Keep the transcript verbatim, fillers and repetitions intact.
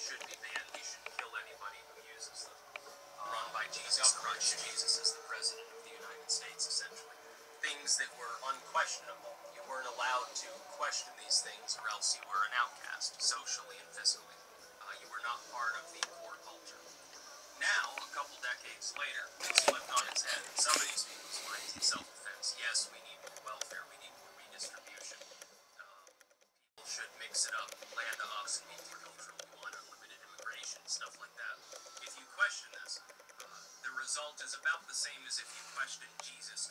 should be banned. We should kill anybody who uses them. Uh, Run by Jesus Christ. Jesus is the president of the United States, essentially. Things that were unquestionable. You weren't allowed to question these things, or else you were an outcast, socially and physically. Uh, you were not part of the core culture. Now, a couple decades later, it's flipped on its head in some of these people's minds in self-defense. Yes, we need more welfare, we need more redistribution. Um, people should mix it up, land to us, and multicultural. We want unlimited immigration, stuff like that. If you question this, uh, the result is about the same as if you question Jesus